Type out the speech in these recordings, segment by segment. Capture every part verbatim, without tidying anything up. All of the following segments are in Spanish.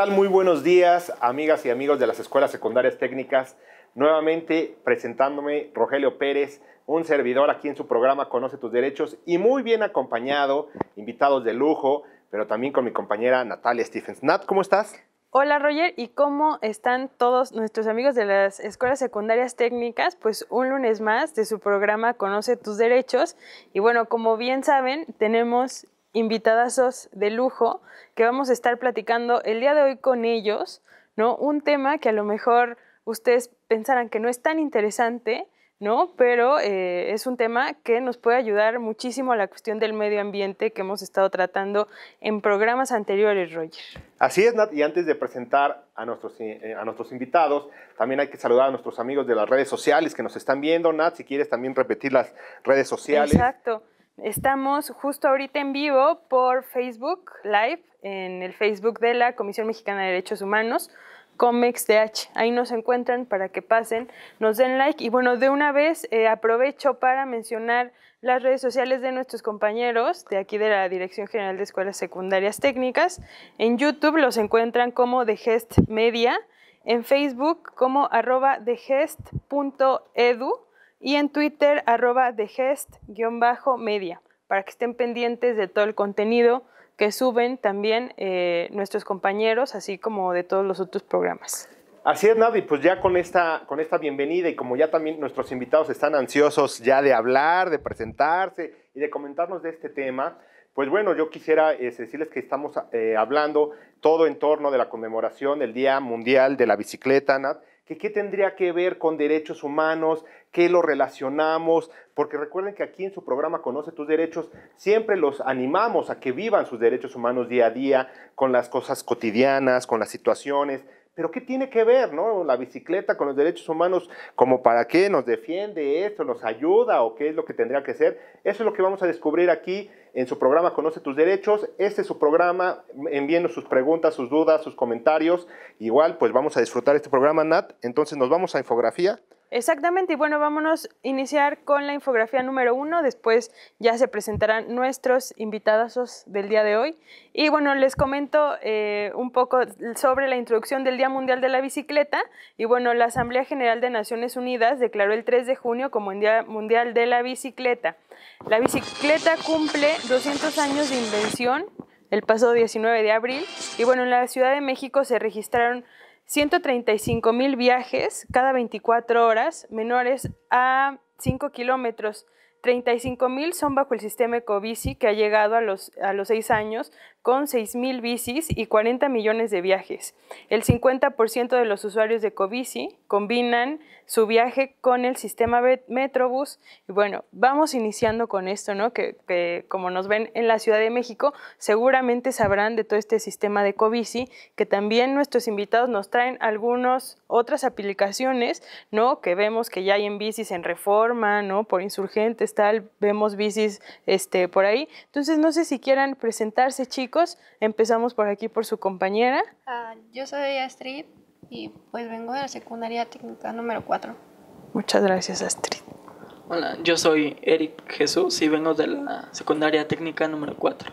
tal? Muy buenos días, amigas y amigos de las escuelas secundarias técnicas. Nuevamente presentándome Rogelio Pérez, un servidor aquí en su programa Conoce tus Derechos y muy bien acompañado, invitados de lujo, pero también con mi compañera Natalia Stephens. Nat, ¿cómo estás? Hola Roger, ¿y cómo están todos nuestros amigos de las escuelas secundarias técnicas? Pues un lunes más de su programa Conoce tus Derechos. Y bueno, como bien saben, tenemos invitadazos de lujo que vamos a estar platicando el día de hoy con ellos, ¿no? Un tema que a lo mejor ustedes pensarán que no es tan interesante, ¿no? Pero eh, es un tema que nos puede ayudar muchísimo a la cuestión del medio ambiente que hemos estado tratando en programas anteriores, Roger. Así es, Nat, y antes de presentar a nuestros, eh, a nuestros invitados, también hay que saludar a nuestros amigos de las redes sociales que nos están viendo. Nat, si quieres también repetir las redes sociales. Exacto. Estamos justo ahorita en vivo por Facebook Live, en el Facebook de la Comisión Mexicana de Derechos Humanos, COMEX-D H. Ahí nos encuentran para que pasen, nos den like. Y bueno, de una vez eh, aprovecho para mencionar las redes sociales de nuestros compañeros de aquí de la Dirección General de Escuelas Secundarias Técnicas. En YouTube los encuentran como The Gest Media, en Facebook como arroba thegest punto edu y en Twitter arroba thegest-media, para que estén pendientes de todo el contenido que suben también eh, nuestros compañeros, así como de todos los otros programas. Así es, Navi, pues ya con esta, con esta bienvenida y como ya también nuestros invitados están ansiosos ya de hablar, de presentarse y de comentarnos de este tema, pues bueno, yo quisiera eh, decirles que estamos eh, hablando todo en torno de la conmemoración del Día Mundial de la Bicicleta, Nat, que qué tendría que ver con derechos humanos, qué lo relacionamos, porque recuerden que aquí en su programa Conoce tus Derechos siempre los animamos a que vivan sus derechos humanos día a día, con las cosas cotidianas, con las situaciones. Pero ¿qué tiene que ver, no? La bicicleta con los derechos humanos, como para qué nos defiende esto, nos ayuda o qué es lo que tendría que ser. Eso es lo que vamos a descubrir aquí en su programa Conoce tus Derechos. Este es su programa, envíenos sus preguntas, sus dudas, sus comentarios. Igual, pues vamos a disfrutar este programa, Nat. Entonces nos vamos a infografía. Exactamente, y bueno, vámonos a iniciar con la infografía número uno, después ya se presentarán nuestros invitados del día de hoy. Y bueno, les comento eh, un poco sobre la introducción del Día Mundial de la Bicicleta. Y bueno, la Asamblea General de Naciones Unidas declaró el tres de junio como el Día Mundial de la Bicicleta. La bicicleta cumple doscientos años de invención el pasado diecinueve de abril. Y bueno, en la Ciudad de México se registraron ciento treinta y cinco mil viajes cada veinticuatro horas menores a cinco kilómetros. treinta y cinco mil son bajo el sistema Ecobici, que ha llegado a los, a los seis años con seis mil bicis y cuarenta millones de viajes. El cincuenta por ciento de los usuarios de Ecobici combinan su viaje con el sistema Metrobús. Y bueno, vamos iniciando con esto, ¿no? Que, que como nos ven en la Ciudad de México, seguramente sabrán de todo este sistema de Ecobici, que también nuestros invitados nos traen algunas otras aplicaciones, ¿no? Que vemos que ya hay en bicis en Reforma, ¿no? Por Insurgentes, tal, vemos bicis este, por ahí. Entonces, no sé si quieran presentarse, chicos. Empezamos por aquí por su compañera. Uh, yo soy Astrid y pues vengo de la secundaria técnica número cuatro. Muchas gracias, Astrid. Hola, yo soy Eric Jesús y vengo de la secundaria técnica número cuatro.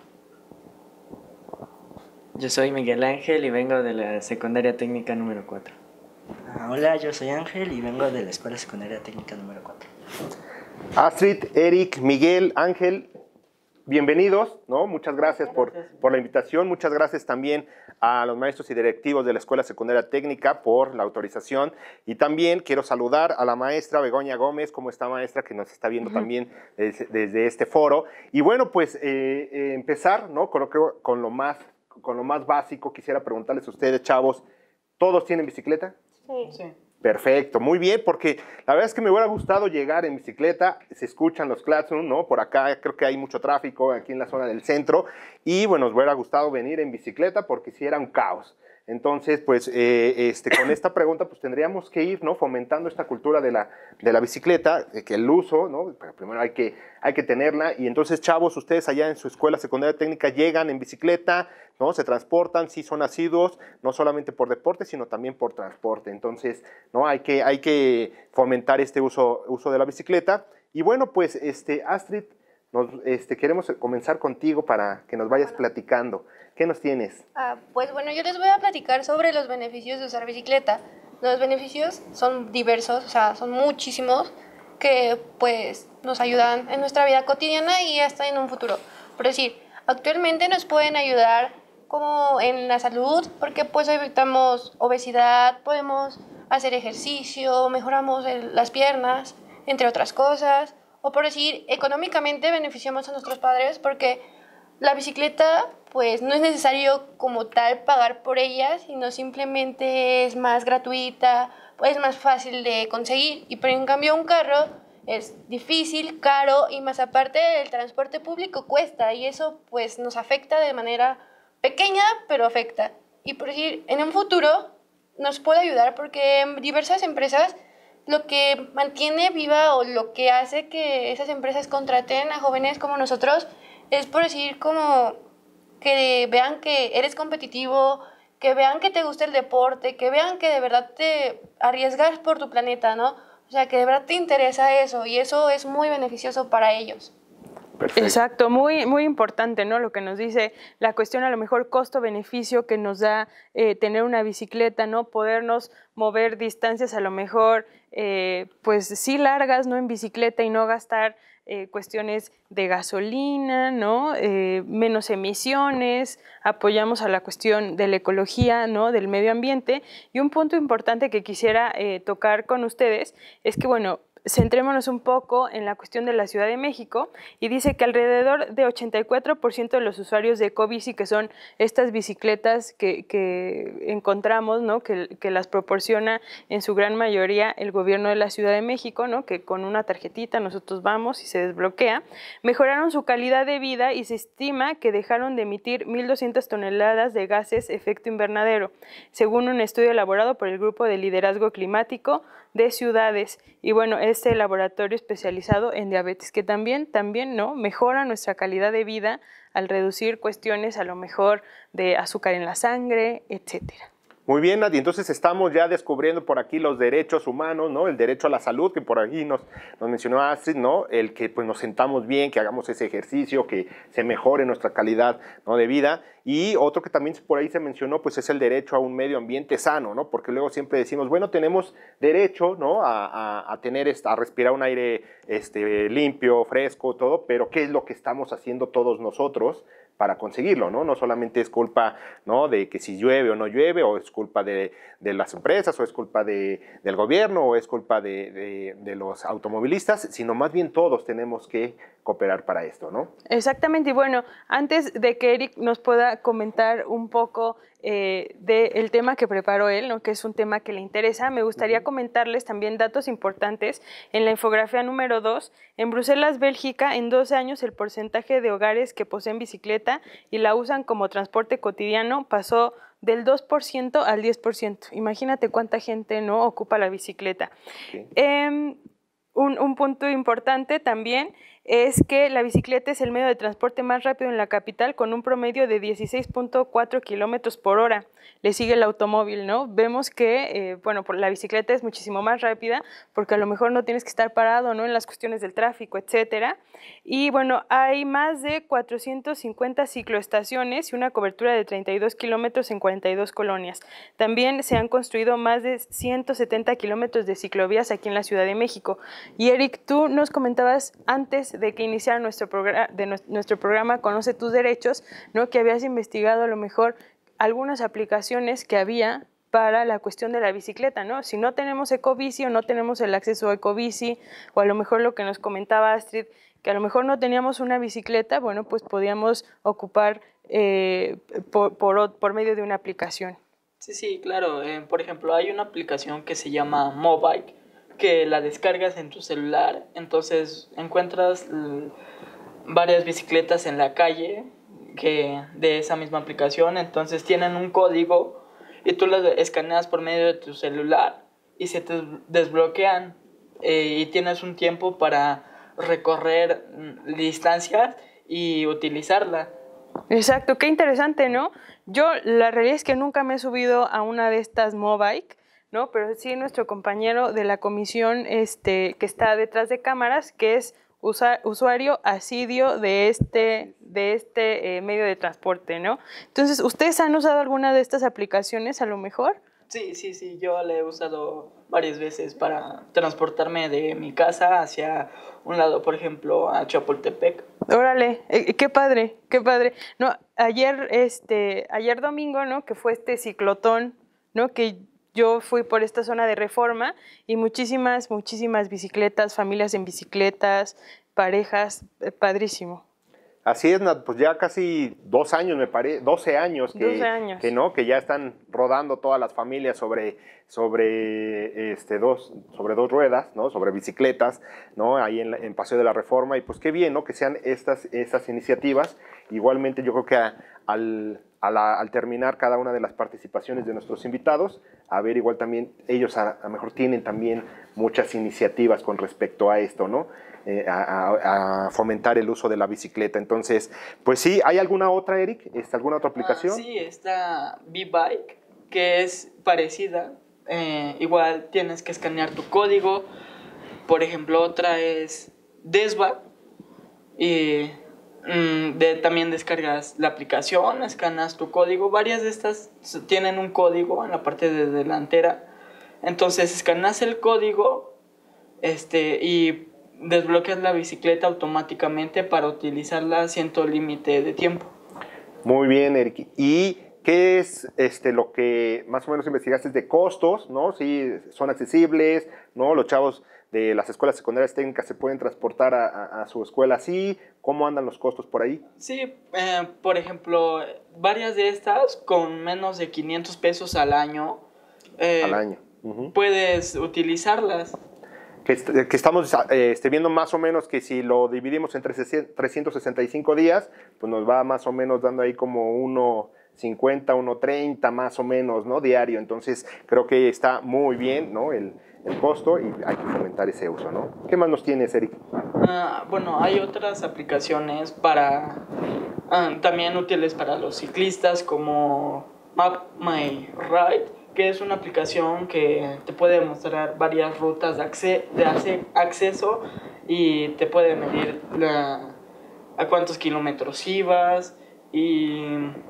Yo soy Miguel Ángel y vengo de la secundaria técnica número cuatro. Uh, hola, yo soy Ángel y vengo de la escuela secundaria técnica número cuatro. Astrid, Eric, Miguel, Ángel, bienvenidos, ¿no? Muchas gracias por, por la invitación, muchas gracias también a los maestros y directivos de la Escuela Secundaria Técnica por la autorización y también quiero saludar a la maestra Begoña Gómez, ¿cómo está, maestra? Que nos está viendo uh-huh. también desde, desde este foro. Y bueno, pues eh, eh, empezar, ¿no? Con lo, que, con, lo más, con lo más básico, quisiera preguntarles a ustedes, chavos, ¿todos tienen bicicleta? Sí. Sí. Perfecto, muy bien, porque la verdad es que me hubiera gustado llegar en bicicleta, se escuchan los claxons, ¿no? Por acá creo que hay mucho tráfico aquí en la zona del centro y bueno, nos hubiera gustado venir en bicicleta porque sí era un caos. Entonces, pues, eh, este, con esta pregunta, pues, tendríamos que ir, ¿no? Fomentando esta cultura de la, de la bicicleta, de que el uso, ¿no? Pero primero hay que, hay que tenerla. Y entonces, chavos, ustedes allá en su escuela secundaria técnica llegan en bicicleta, ¿no? Se transportan, sí son asiduos, no solamente por deporte, sino también por transporte. Entonces, ¿no? Hay que, hay que fomentar este uso, uso de la bicicleta. Y bueno, pues, este, Astrid, nos, este, queremos comenzar contigo para que nos vayas platicando. ¿Qué nos tienes? Ah, pues bueno, yo les voy a platicar sobre los beneficios de usar bicicleta. Los beneficios son diversos, o sea, son muchísimos que pues nos ayudan en nuestra vida cotidiana y hasta en un futuro. Por decir, actualmente nos pueden ayudar como en la salud, porque pues evitamos obesidad, podemos hacer ejercicio, mejoramos el, las piernas, entre otras cosas. O por decir, económicamente beneficiamos a nuestros padres porque la bicicleta pues no es necesario como tal pagar por ella, sino simplemente es más gratuita, es más fácil de conseguir. Y pero en cambio un carro es difícil, caro y más aparte el transporte público cuesta y eso pues nos afecta de manera pequeña, pero afecta. Y por decir, en un futuro nos puede ayudar porque en diversas empresas lo que mantiene viva o lo que hace que esas empresas contraten a jóvenes como nosotros es por decir como que vean que eres competitivo, que vean que te gusta el deporte, que vean que de verdad te arriesgas por tu planeta, ¿no? O sea, que de verdad te interesa eso y eso es muy beneficioso para ellos. Perfecto. Exacto, muy, muy importante, ¿no? Lo que nos dice la cuestión, a lo mejor costo-beneficio que nos da eh, tener una bicicleta, ¿no? Podernos mover distancias a lo mejor, eh, pues sí largas, ¿no? En bicicleta y no gastar eh, cuestiones de gasolina, ¿no? Eh, menos emisiones, apoyamos a la cuestión de la ecología, ¿no? Del medio ambiente. Y un punto importante que quisiera eh, tocar con ustedes es que, bueno, centrémonos un poco en la cuestión de la Ciudad de México y dice que alrededor de ochenta y cuatro por ciento de los usuarios de ecobici, que son estas bicicletas que, que encontramos, ¿no? que, que las proporciona en su gran mayoría el gobierno de la Ciudad de México, ¿no? Que con una tarjetita nosotros vamos y se desbloquea, mejoraron su calidad de vida y se estima que dejaron de emitir mil doscientas toneladas de gases efecto invernadero, según un estudio elaborado por el Grupo de Liderazgo Climático de Ciudades. Y bueno, este laboratorio especializado en diabetes, que también, también ¿no? mejora nuestra calidad de vida al reducir cuestiones a lo mejor de azúcar en la sangre, etcétera. Muy bien, Nati, entonces estamos ya descubriendo por aquí los derechos humanos, ¿no? El derecho a la salud, que por ahí nos, nos mencionó Astrid, ¿no? El que pues, nos sentamos bien, que hagamos ese ejercicio, que se mejore nuestra calidad, ¿no? de vida. Y otro que también por ahí se mencionó, pues es el derecho a un medio ambiente sano, ¿no? Porque luego siempre decimos, bueno, tenemos derecho, ¿no? A, a, a tener, a respirar un aire este, limpio, fresco, todo, pero ¿qué es lo que estamos haciendo todos nosotros para conseguirlo, ¿no? No solamente es culpa, ¿no? de que si llueve o no llueve, o es culpa de, de las empresas, o es culpa de, del gobierno, o es culpa de, de, de los automovilistas, sino más bien todos tenemos que cooperar para esto, ¿no? Exactamente, y bueno, antes de que Eric nos pueda comentar un poco eh, del tema que preparó él, ¿no? que es un tema que le interesa, me gustaría uh-huh. comentarles también datos importantes en la infografía número dos. En Bruselas, Bélgica, en doce años el porcentaje de hogares que poseen bicicleta y la usan como transporte cotidiano pasó del dos por ciento al diez por ciento. Imagínate cuánta gente no ocupa la bicicleta. Okay. Eh, un, un punto importante también es que la bicicleta es el medio de transporte más rápido en la capital con un promedio de dieciséis punto cuatro kilómetros por hora. Le sigue el automóvil, ¿no? Vemos que, eh, bueno, por la bicicleta es muchísimo más rápida porque a lo mejor no tienes que estar parado, ¿no? En las cuestiones del tráfico, etcétera. Y bueno, hay más de cuatrocientas cincuenta cicloestaciones y una cobertura de treinta y dos kilómetros en cuarenta y dos colonias. También se han construido más de ciento setenta kilómetros de ciclovías aquí en la Ciudad de México. Y Eric, tú nos comentabas antes de que iniciara nuestro, programa, de nuestro programa Conoce tus Derechos, ¿no? que habías investigado a lo mejor algunas aplicaciones que había para la cuestión de la bicicleta, ¿no? Si no tenemos ecobici o no tenemos el acceso a ecobici, o a lo mejor lo que nos comentaba Astrid, que a lo mejor no teníamos una bicicleta, bueno, pues podíamos ocupar eh, por, por, por medio de una aplicación. Sí, sí, claro. Eh, por ejemplo, hay una aplicación que se llama Mobike, que la descargas en tu celular, entonces encuentras l- varias bicicletas en la calle que de esa misma aplicación, entonces tienen un código y tú las escaneas por medio de tu celular y se te desbloquean eh, y tienes un tiempo para recorrer distancias y utilizarla. Exacto, qué interesante, ¿no? Yo la realidad es que nunca me he subido a una de estas Mobike, ¿no? Pero sí nuestro compañero de la comisión este, que está detrás de cámaras, que es usa- usuario asiduo de este, de este eh, medio de transporte, ¿no? Entonces, ¿ustedes han usado alguna de estas aplicaciones a lo mejor? Sí, sí, sí, yo la he usado varias veces para transportarme de mi casa hacia un lado, por ejemplo, a Chapultepec. Órale, eh, qué padre, qué padre. No, ayer, este, ayer domingo, ¿no? Que fue este ciclotón, ¿no? Que yo fui por esta zona de Reforma y muchísimas, muchísimas bicicletas, familias en bicicletas, parejas, eh, padrísimo. Así es, Nat, pues ya casi dos años, me parece, doce años que, doce años. que no, que ya están rodando todas las familias sobre, sobre, este, dos, sobre dos ruedas, ¿no? Sobre bicicletas, ¿no? Ahí en, la- en Paseo de la Reforma, y pues qué bien, ¿no? Que sean estas, estas iniciativas. Igualmente yo creo que a- al, a la- al terminar cada una de las participaciones de nuestros invitados, a ver, igual también ellos a lo mejor tienen también muchas iniciativas con respecto a esto, ¿no? Eh, a, a- a fomentar el uso de la bicicleta. Entonces, pues sí, ¿hay alguna otra, Eric? ¿Está alguna otra aplicación? Ah, sí, está B-Bike, que es parecida. Eh, igual tienes que escanear tu código. Por ejemplo, otra es Desva. Y mm, de, también descargas la aplicación, escaneas tu código. Varias de estas s- tienen un código en la parte de delantera. Entonces escaneas el código este, y desbloqueas la bicicleta automáticamente para utilizarla sin límite de tiempo. Muy bien, Eric. ¿Y qué es este, lo que más o menos investigaste de costos, ¿no? Si son accesibles, ¿no? Los chavos de las escuelas secundarias técnicas se pueden transportar a, a- a su escuela así. ¿Cómo andan los costos por ahí? Sí, eh, por ejemplo, varias de estas con menos de quinientos pesos al año, eh, Al año. Ujú. puedes utilizarlas. Que, est- que estamos eh, este, viendo más o menos que si lo dividimos entre trescientos sesenta y cinco días, pues nos va más o menos dando ahí como uno cincuenta, uno treinta más o menos, ¿no? Diario. Entonces creo que está muy bien, ¿no? El, el costo, y hay que fomentar ese uso, ¿no? ¿Qué más nos tienes, Eric? Ah, bueno, hay otras aplicaciones para ah, también útiles para los ciclistas como Map My Ride, que es una aplicación que te puede mostrar varias rutas de, acce- de ace- acceso y te puede medir la- a cuántos kilómetros ibas y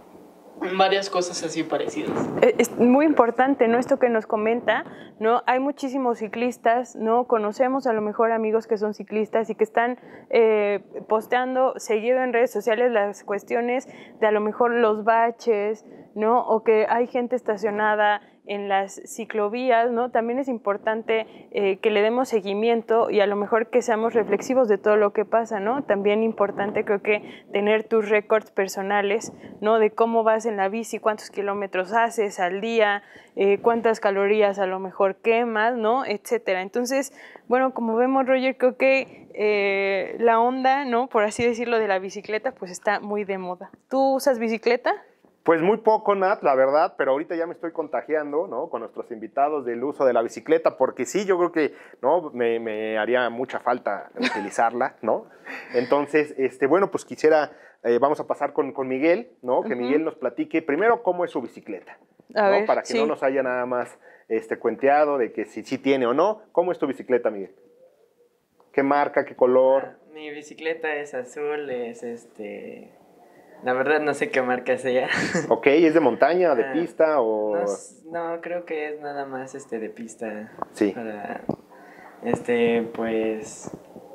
varias cosas así parecidas. Eh, Es muy importante, ¿no? Esto que nos comenta, ¿no? Hay muchísimos ciclistas, ¿no? Conocemos a lo mejor amigos que son ciclistas y que están eh, posteando seguido en redes sociales las cuestiones de a lo mejor los baches, ¿no? O que hay gente estacionada en las ciclovías, ¿no? También es importante eh, que le demos seguimiento y a lo mejor que seamos reflexivos de todo lo que pasa, ¿no? También importante creo que tener tus récords personales, ¿no? De cómo vas en la bici, cuántos kilómetros haces al día, eh, cuántas calorías a lo mejor quemas, ¿no? Etcétera. Entonces, bueno, como vemos, Roger, creo que eh, la onda, ¿no? Por así decirlo, de la bicicleta, pues está muy de moda. ¿Tú usas bicicleta? Pues muy poco, Nat, la verdad, pero ahorita ya me estoy contagiando, ¿no? Con nuestros invitados del uso de la bicicleta, porque sí, yo creo que, ¿no? Me, me haría mucha falta utilizarla, ¿no? Entonces, este, bueno, pues quisiera, eh, vamos a pasar con, con Miguel, ¿no? Que Ujú. Miguel nos platique primero cómo es su bicicleta, A ¿no? ver, Para que sí. no nos haya nada más este, cuenteado de que si sí tiene o no. ¿Cómo es tu bicicleta, Miguel? ¿Qué marca, qué color? Mi bicicleta es azul, es este... La verdad no sé qué marca sea. Ok, ¿es de montaña, de Ah, pista o...? No, s- no, creo que es nada más este de pista. Sí. Para, este, pues...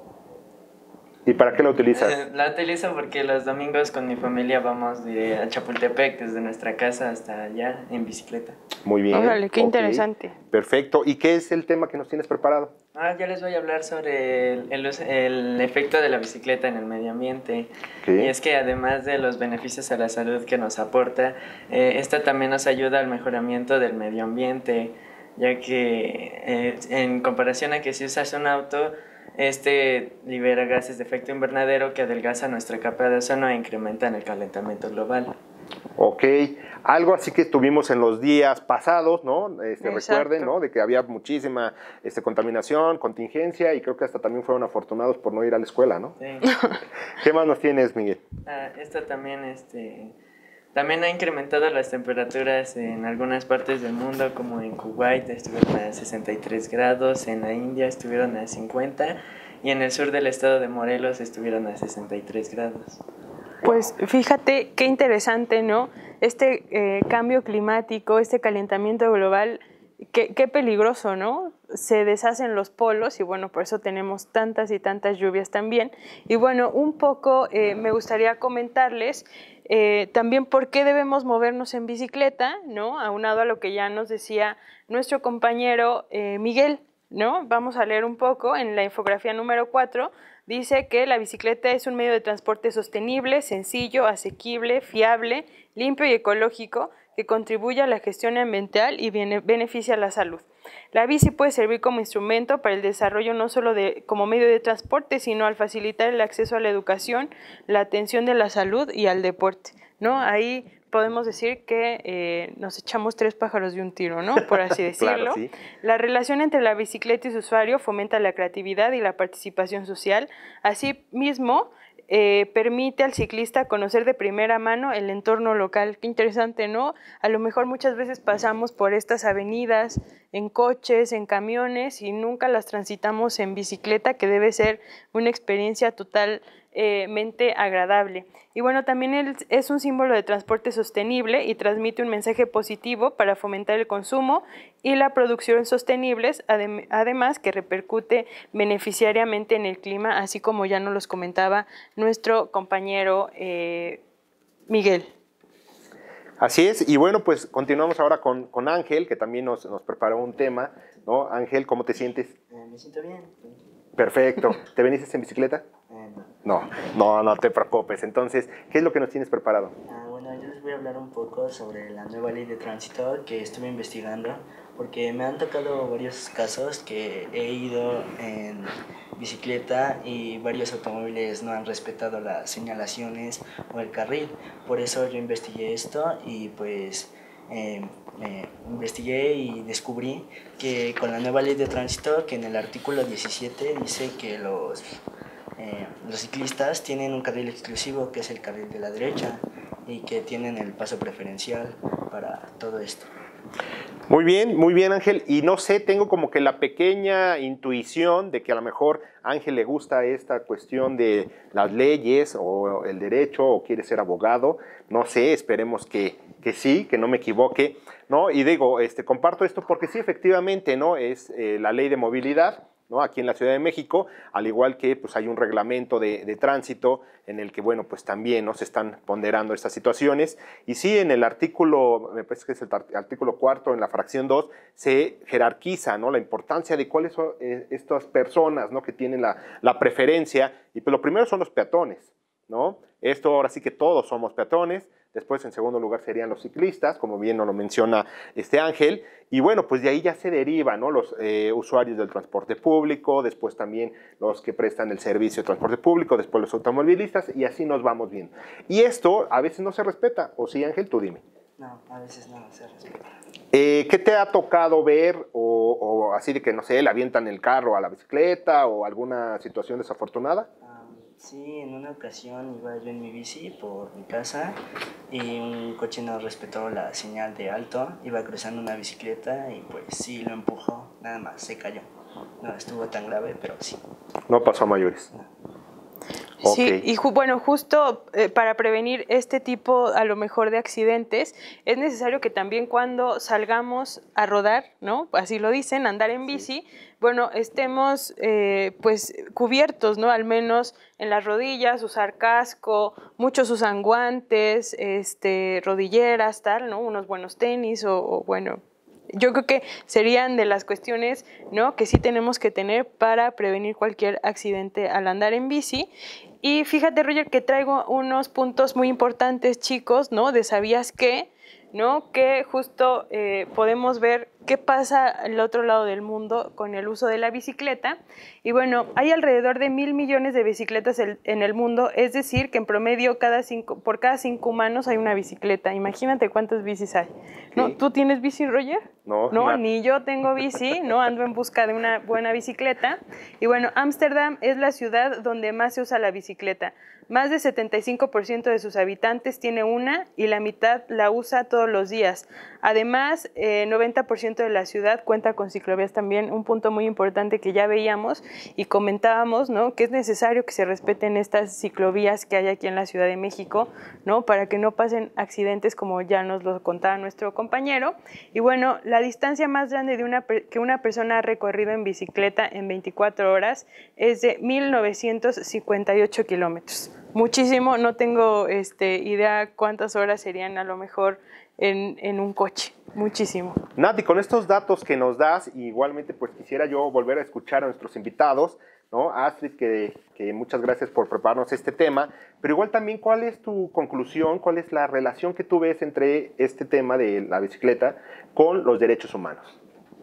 ¿Y para qué la utilizas? eh, la utilizo porque los domingos con mi familia vamos de a Chapultepec desde nuestra casa hasta allá en bicicleta. Muy bien. Órale, qué ok, interesante. Perfecto. ¿Y qué es el tema que nos tienes preparado? Ah, ya les voy a hablar sobre el, el us- el efecto de la bicicleta en el medio ambiente. Ok. Y es que además de los beneficios a la salud que nos aporta, eh, esta también nos ayuda al mejoramiento del medio ambiente, ya que eh, en comparación a que si usas un auto, este libera gases de efecto invernadero que adelgazan nuestra capa de ozono e incrementan el calentamiento global. Ok, algo así que tuvimos en los días pasados, ¿no? Este, Exacto. recuerden, ¿no? De que había muchísima este, contaminación, contingencia, y creo que hasta también fueron afortunados por no ir a la escuela, ¿no? Sí. ¿Qué más nos tienes, Miguel? Ah, esto también, este, también ha incrementado las temperaturas en algunas partes del mundo, como en Kuwait estuvieron a sesenta y tres grados, en la India estuvieron a cincuenta, y en el sur del estado de Morelos estuvieron a sesenta y tres grados. Pues fíjate qué interesante, ¿no? Este eh, cambio climático, este calentamiento global, qué, qué peligroso, ¿no? Se deshacen los polos y bueno, por eso tenemos tantas y tantas lluvias también. Y bueno, un poco eh, me gustaría comentarles eh, también por qué debemos movernos en bicicleta, ¿no? Aunado a lo que ya nos decía nuestro compañero eh, Miguel, ¿no? Vamos a leer un poco en la infografía número cuatro. Dice que la bicicleta es un medio de transporte sostenible, sencillo, asequible, fiable, limpio y ecológico que contribuye a la gestión ambiental y beneficia a la salud. La bici puede servir como instrumento para el desarrollo no solo de, como medio de transporte, sino al facilitar el acceso a la educación, la atención de la salud y al deporte, ¿no? Ahí podemos decir que eh, nos echamos tres pájaros de un tiro, ¿no? Por así decirlo. Claro, sí. La relación entre la bicicleta y su usuario fomenta la creatividad y la participación social. Asimismo, eh, permite al ciclista conocer de primera mano el entorno local. Qué interesante, ¿no? A lo mejor muchas veces pasamos por estas avenidas en coches, en camiones y nunca las transitamos en bicicleta, que debe ser una experiencia total Eh, mente agradable. Y bueno, también es un símbolo de transporte sostenible y transmite un mensaje positivo para fomentar el consumo y la producción sostenibles, adem además que repercute beneficiariamente en el clima, así como ya nos los comentaba nuestro compañero eh, Miguel. Así es, y bueno, pues continuamos ahora con, con Ángel, que también nos, nos preparó un tema, ¿no? Ángel, ¿cómo te sientes? Eh, me siento bien. Perfecto. ¿Te veniste en bicicleta? Eh, no. No, no, no te preocupes. Entonces, ¿qué es lo que nos tienes preparado? Ah, bueno, yo les voy a hablar un poco sobre la nueva ley de tránsito que estuve investigando, porque me han tocado varios casos que he ido en bicicleta y varios automóviles no han respetado las señalaciones o el carril. Por eso yo investigué esto y pues eh, eh, investigué y descubrí que con la nueva ley de tránsito, que en el artículo diecisiete dice que los Eh, los ciclistas tienen un carril exclusivo, que es el carril de la derecha, y que tienen el paso preferencial para todo esto. Muy bien, muy bien, Ángel. Y no sé, tengo como que la pequeña intuición de que a lo mejor a Ángel le gusta esta cuestión de las leyes o el derecho o quiere ser abogado. No sé, esperemos que, que sí, que no me equivoque, ¿no? Y digo, este, comparto esto porque sí, efectivamente, ¿no? Es eh, la ley de movilidad, ¿no? Aquí en la Ciudad de México, al igual que pues, hay un reglamento de, de tránsito en el que, bueno, pues también, ¿no? Se están ponderando estas situaciones. Y sí, en el artículo, me parece que es el artículo cuarto, en la fracción dos, se jerarquiza, ¿no? La importancia de cuáles son eh, estas personas, ¿no? Que tienen la, la preferencia. Y pues lo primero son los peatones, ¿no? Esto ahora sí que todos somos peatones. Después, en segundo lugar, serían los ciclistas, como bien nos lo menciona este Ángel. Y bueno, pues de ahí ya se derivan, ¿no? Los eh, usuarios del transporte público, después también los que prestan el servicio de transporte público, después los automovilistas, y así nos vamos viendo. Y esto a veces no se respeta, ¿o sí, Ángel? Tú dime. No, a veces no se respeta. Eh, ¿Qué te ha tocado ver o, o así de que, no sé, le avientan el carro a la bicicleta o alguna situación desafortunada? Sí, en una ocasión iba yo en mi bici por mi casa y un coche no respetó la señal de alto, iba cruzando una bicicleta y pues sí, lo empujó, nada más, se cayó. No estuvo tan grave, pero sí. No pasó a mayores. No. Sí, Okay. y ju bueno, justo eh, para prevenir este tipo a lo mejor de accidentes, es necesario que también cuando salgamos a rodar, ¿no? Así lo dicen, andar en bici, sí. Bueno, estemos eh, pues cubiertos, ¿no? Al menos en las rodillas, usar casco, muchos usan guantes, este, rodilleras, tal, ¿no? Unos buenos tenis o, o bueno... Yo creo que serían de las cuestiones, ¿no? Que sí tenemos que tener para prevenir cualquier accidente al andar en bici. Y fíjate, Roger, que traigo unos puntos muy importantes, chicos, ¿no? De ¿sabías qué? ¿No? Que justo eh, podemos ver qué pasa al otro lado del mundo con el uso de la bicicleta. Y bueno, hay alrededor de mil millones de bicicletas en el mundo, es decir, que en promedio cada cinco, por cada cinco humanos hay una bicicleta. Imagínate cuántas bicis hay. ¿No? ¿Tú tienes bici, Roger? No, no, no, ni yo tengo bici, no ando en busca de una buena bicicleta. Y bueno, Ámsterdam es la ciudad donde más se usa la bicicleta. Más del setenta y cinco por ciento de sus habitantes tiene una y la mitad la usa todos los días. Además, eh, noventa por ciento centro de la ciudad cuenta con ciclovías también, un punto muy importante que ya veíamos y comentábamos, ¿no? Que es necesario que se respeten estas ciclovías que hay aquí en la Ciudad de México, ¿no? Para que no pasen accidentes como ya nos lo contaba nuestro compañero. Y bueno, la distancia más grande de una, que una persona ha recorrido en bicicleta en veinticuatro horas es de mil novecientos cincuenta y ocho kilómetros. Muchísimo, no tengo este, idea cuántas horas serían a lo mejor en, en un coche, muchísimo. Nati, con estos datos que nos das, igualmente pues quisiera yo volver a escuchar a nuestros invitados, ¿no? Astrid, que, que muchas gracias por prepararnos este tema, pero igual también, ¿cuál es tu conclusión, cuál es la relación que tú ves entre este tema de la bicicleta con los derechos humanos?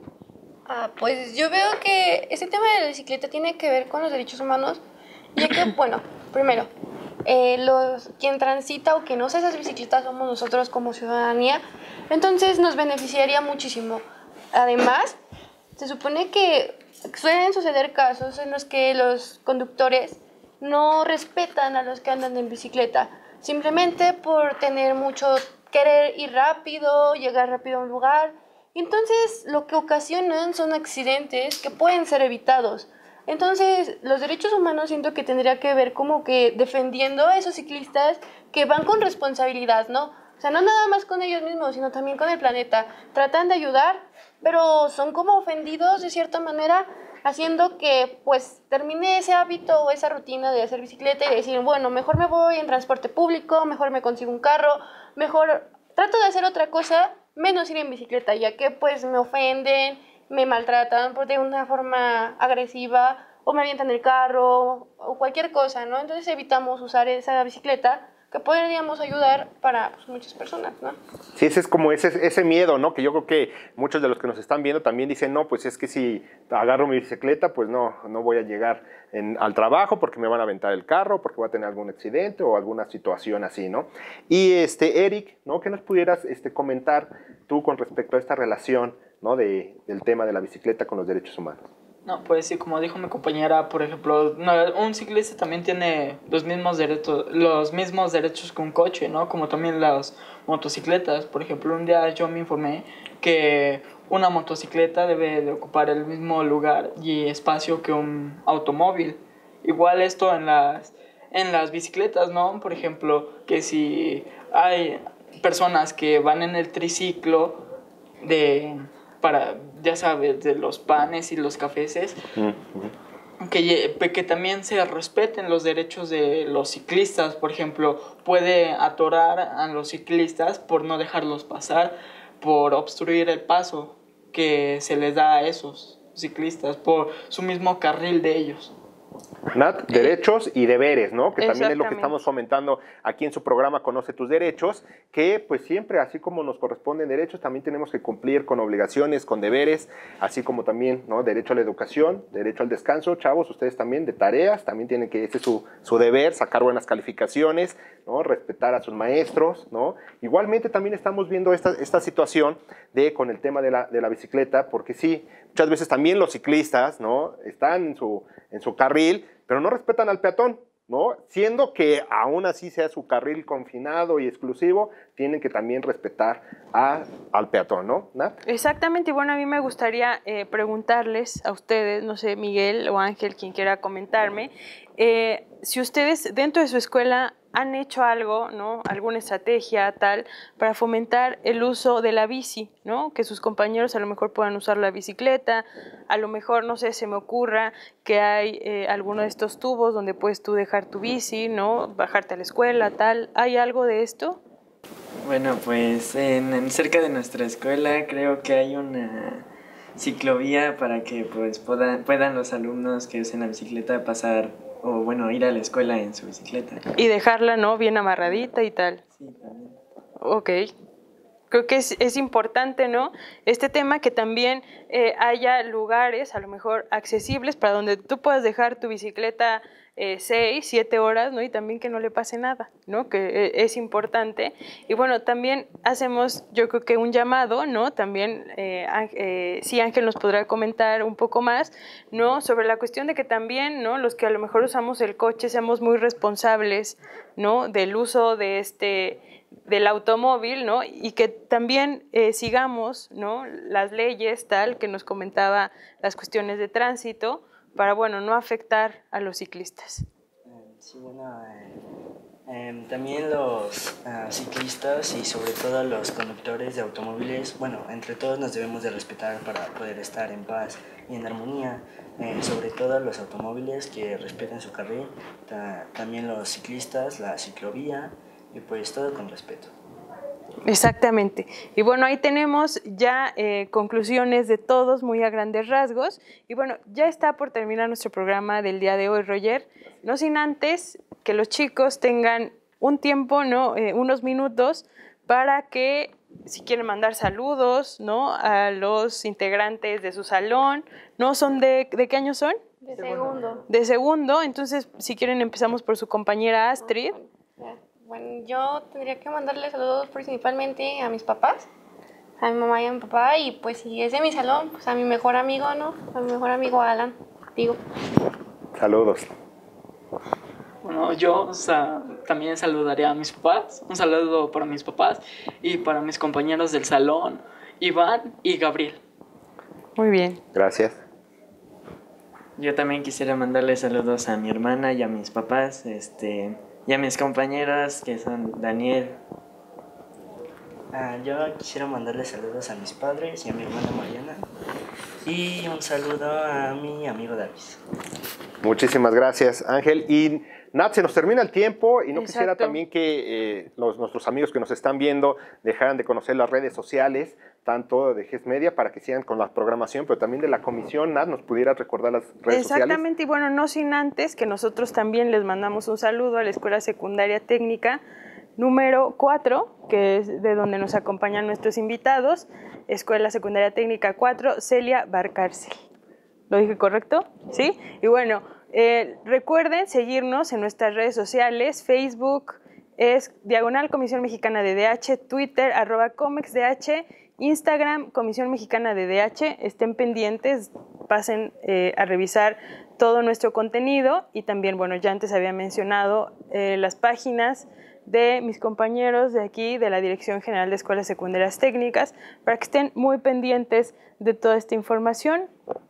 Ah, pues yo veo que ese tema de la bicicleta tiene que ver con los derechos humanos, ya que, bueno, primero, eh, los, quien transita o quien usa esas bicicletas somos nosotros como ciudadanía, entonces nos beneficiaría muchísimo. Además, se supone que suelen suceder casos en los que los conductores no respetan a los que andan en bicicleta, simplemente por tener mucho, querer ir rápido, llegar rápido a un lugar. Entonces, lo que ocasionan son accidentes que pueden ser evitados. Entonces, los derechos humanos siento que tendría que ver como que defendiendo a esos ciclistas que van con responsabilidad, ¿no? O sea, no nada más con ellos mismos, sino también con el planeta. Tratan de ayudar, pero son como ofendidos de cierta manera, haciendo que pues termine ese hábito o esa rutina de hacer bicicleta y decir, bueno, mejor me voy en transporte público, mejor me consigo un carro, mejor trato de hacer otra cosa, menos ir en bicicleta, ya que pues me ofenden, me maltratan de una forma agresiva o me avientan el carro o cualquier cosa, ¿no? Entonces evitamos usar esa bicicleta que podríamos ayudar para pues, muchas personas, ¿no? Sí, ese es como ese, ese miedo, ¿no? Que yo creo que muchos de los que nos están viendo también dicen, no, pues es que si agarro mi bicicleta, pues no, no voy a llegar en, al trabajo porque me van a aventar el carro, porque voy a tener algún accidente o alguna situación así, ¿no? Y este, Eric, ¿no? ¿Qué nos pudieras este, comentar tú con respecto a esta relación, ¿no? de, del tema de la bicicleta con los derechos humanos? No, pues sí, como dijo mi compañera, por ejemplo, no, un ciclista también tiene los mismos derechos, los mismos derechos que un coche, ¿no? Como también las motocicletas. Por ejemplo, un día yo me informé que una motocicleta debe de ocupar el mismo lugar y espacio que un automóvil. Igual esto en las, en las bicicletas, ¿no? Por ejemplo, que si hay personas que van en el triciclo de... para, ya sabes, de los panes y los cafés, mm-hmm. que, que también se respeten los derechos de los ciclistas. Por ejemplo, puede atorar a los ciclistas por no dejarlos pasar, por obstruir el paso que se les da a esos ciclistas, por su mismo carril de ellos. Nat, derechos y deberes, ¿no? Que también es lo que estamos fomentando aquí en su programa Conoce tus Derechos, que pues siempre, así como nos corresponden derechos, también tenemos que cumplir con obligaciones, con deberes, así como también, ¿no? Derecho a la educación, derecho al descanso, chavos, ustedes también de tareas, también tienen que, ese es su, su deber, sacar buenas calificaciones, ¿no? Respetar a sus maestros, ¿no? Igualmente también estamos viendo esta, esta situación de, con el tema de la, de la bicicleta, porque sí, muchas veces también los ciclistas, ¿no? Están en su, en su carril, pero no respetan al peatón, ¿no? Siendo que aún así sea su carril confinado y exclusivo, tienen que también respetar a, al peatón, ¿no? ¿Nat? Exactamente, y bueno, a mí me gustaría eh, preguntarles a ustedes, no sé, Miguel o Ángel, quien quiera comentarme, eh, si ustedes dentro de su escuela han hecho algo, ¿no? Alguna estrategia tal para fomentar el uso de la bici, ¿no? Que sus compañeros a lo mejor puedan usar la bicicleta, a lo mejor, no sé, se me ocurra que hay eh, alguno de estos tubos donde puedes tú dejar tu bici, ¿no? Bajarte a la escuela, tal. ¿Hay algo de esto? Bueno, pues en, en cerca de nuestra escuela creo que hay una ciclovía para que pues puedan, puedan los alumnos que usen la bicicleta pasar o bueno, ir a la escuela en su bicicleta. Y dejarla, ¿no? Bien amarradita y tal. Sí, también. Ok. Creo que es, es importante, ¿no? Este tema que también eh, haya lugares, a lo mejor accesibles, para donde tú puedas dejar tu bicicleta eh, seis, siete horas, ¿no? Y también que no le pase nada, ¿no? Que eh, es importante. Y bueno, también hacemos, yo creo que un llamado, ¿no? También, eh, eh, sí, Ángel nos podrá comentar un poco más, ¿no? Sobre la cuestión de que también, ¿no? Los que a lo mejor usamos el coche seamos muy responsables, ¿no? Del uso de este... del automóvil, ¿no? Y que también eh, sigamos, ¿no?, las leyes, tal, que nos comentaba las cuestiones de tránsito, para, bueno, no afectar a los ciclistas. Sí, bueno, eh, eh, también los uh, ciclistas y sobre todo los conductores de automóviles, bueno, entre todos nos debemos de respetar para poder estar en paz y en armonía, eh, sobre todo los automóviles que respeten su carril, ta también los ciclistas, la ciclovía, y pues todo con respeto. Exactamente. Y bueno, ahí tenemos ya eh, conclusiones de todos muy a grandes rasgos. Y bueno, ya está por terminar nuestro programa del día de hoy, Roger. No sin antes que los chicos tengan un tiempo, ¿no? Eh, unos minutos para que, si quieren mandar saludos, ¿no?, a los integrantes de su salón, ¿no? ¿Son de, de qué año son? De segundo. De segundo. Entonces, si quieren, empezamos por su compañera Astrid. Bueno, yo tendría que mandarle saludos principalmente a mis papás, a mi mamá y a mi papá, y pues si es de mi salón, pues a mi mejor amigo, ¿no? A mi mejor amigo Alan, digo. Saludos. Bueno, yo o sea, también saludaría a mis papás, un saludo para mis papás y para mis compañeros del salón, Iván y Gabriel. Muy bien. Gracias. Yo también quisiera mandarle saludos a mi hermana y a mis papás, este... y a mis compañeros que son Daniel. Ah, yo quisiera mandarle saludos a mis padres y a mi hermana Mariana. Y un saludo a mi amigo Davis. Muchísimas gracias, Ángel. Y Nat, se nos termina el tiempo y no Exacto. quisiera también que eh, los, nuestros amigos que nos están viendo dejaran de conocer las redes sociales, tanto de G E S Media, para que sigan con la programación, pero también de la comisión. Nat, ¿nos pudieras recordar las redes sociales? Exactamente, y bueno, no sin antes que nosotros también les mandamos un saludo a la Escuela Secundaria Técnica número cuatro, que es de donde nos acompañan nuestros invitados, Escuela Secundaria Técnica cuatro, Celia Barcárcel. ¿Lo dije correcto? ¿Sí? Y bueno, eh, recuerden seguirnos en nuestras redes sociales. Facebook es Diagonal Comisión Mexicana de D H, Twitter arroba ComexDH, Instagram Comisión Mexicana de D H. Estén pendientes, pasen eh, a revisar todo nuestro contenido. Y también, bueno, ya antes había mencionado eh, las páginas de mis compañeros de aquí, de la Dirección General de Escuelas Secundarias Técnicas, para que estén muy pendientes de toda esta información.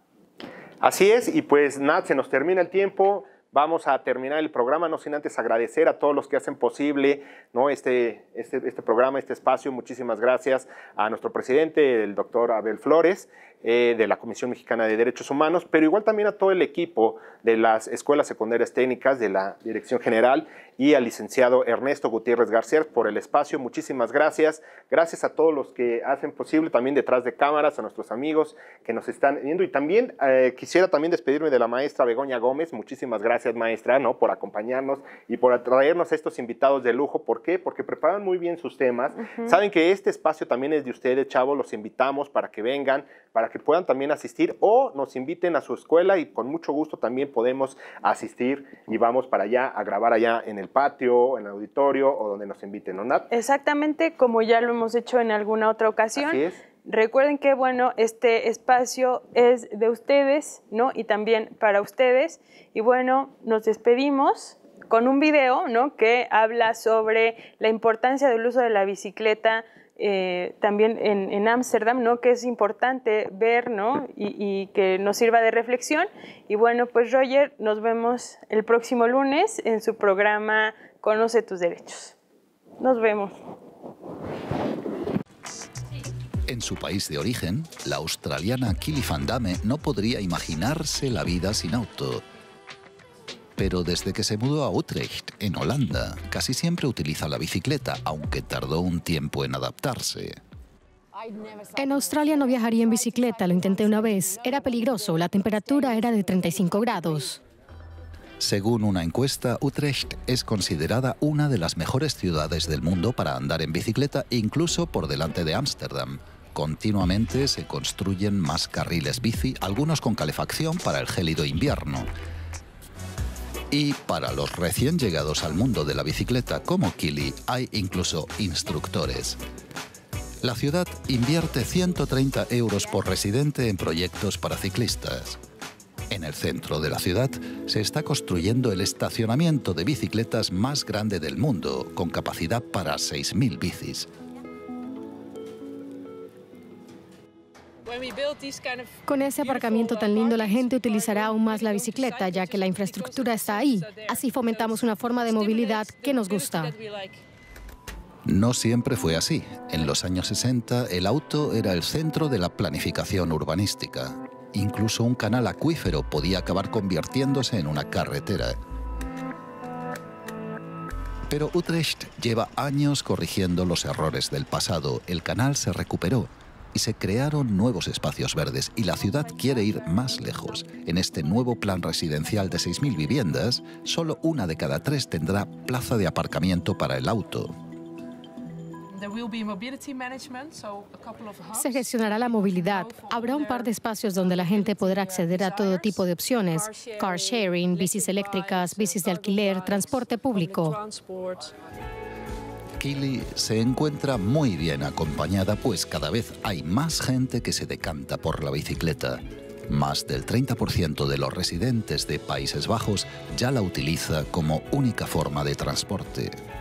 Así es, y pues Nat, se nos termina el tiempo. Vamos a terminar el programa, no sin antes agradecer a todos los que hacen posible, ¿no?, este, este, este programa, este espacio. Muchísimas gracias a nuestro presidente, el doctor Abel Flores, eh, de la Comisión Mexicana de Derechos Humanos, pero igual también a todo el equipo de las Escuelas Secundarias Técnicas, de la Dirección General, y al licenciado Ernesto Gutiérrez García por el espacio. Muchísimas gracias. Gracias a todos los que hacen posible, también detrás de cámaras, a nuestros amigos que nos están viendo. Y también eh, quisiera también despedirme de la maestra Begoña Gómez. Muchísimas gracias, maestra, ¿no?, por acompañarnos y por traernos a estos invitados de lujo. ¿Por qué? Porque preparan muy bien sus temas. Uh-huh. Saben que este espacio también es de ustedes, chavos. Los invitamos para que vengan, para que puedan también asistir, o nos inviten a su escuela y con mucho gusto también podemos asistir y vamos para allá a grabar allá en el patio, en el auditorio o donde nos inviten, ¿no, Nat? Exactamente, como ya lo hemos hecho en alguna otra ocasión. Así es. Recuerden que, bueno, este espacio es de ustedes, ¿no?, y también para ustedes. Y bueno, nos despedimos con un video, ¿no?, que habla sobre la importancia del uso de la bicicleta eh, también en Ámsterdam, ¿no?, que es importante ver, ¿no?, y, y que nos sirva de reflexión. Y bueno, pues Roger, nos vemos el próximo lunes en su programa Conoce tus derechos. Nos vemos. En su país de origen, la australiana Kili Van Damme no podría imaginarse la vida sin auto. Pero desde que se mudó a Utrecht, en Holanda, casi siempre utiliza la bicicleta, aunque tardó un tiempo en adaptarse. En Australia no viajaría en bicicleta, lo intenté una vez. Era peligroso, la temperatura era de treinta y cinco grados. Según una encuesta, Utrecht es considerada una de las mejores ciudades del mundo para andar en bicicleta, incluso por delante de Ámsterdam. Continuamente se construyen más carriles bici, algunos con calefacción para el gélido invierno. Y para los recién llegados al mundo de la bicicleta como Kili, hay incluso instructores. La ciudad invierte ciento treinta euros por residente en proyectos para ciclistas. En el centro de la ciudad se está construyendo el estacionamiento de bicicletas más grande del mundo, con capacidad para seis mil bicis. Con ese aparcamiento tan lindo, la gente utilizará aún más la bicicleta, ya que la infraestructura está ahí. Así fomentamos una forma de movilidad que nos gusta. No siempre fue así. En los años sesenta, el auto era el centro de la planificación urbanística. Incluso un canal acuífero podía acabar convirtiéndose en una carretera. Pero Utrecht lleva años corrigiendo los errores del pasado. El canal se recuperó y se crearon nuevos espacios verdes, y la ciudad quiere ir más lejos. En este nuevo plan residencial de seis mil viviendas, solo una de cada tres tendrá plaza de aparcamiento para el auto. Se gestionará la movilidad. Habrá un par de espacios donde la gente podrá acceder a todo tipo de opciones: car sharing, bicis eléctricas, bicis de alquiler, transporte público. Kili se encuentra muy bien acompañada, pues cada vez hay más gente que se decanta por la bicicleta. Más del treinta por ciento de los residentes de Países Bajos ya la utiliza como única forma de transporte.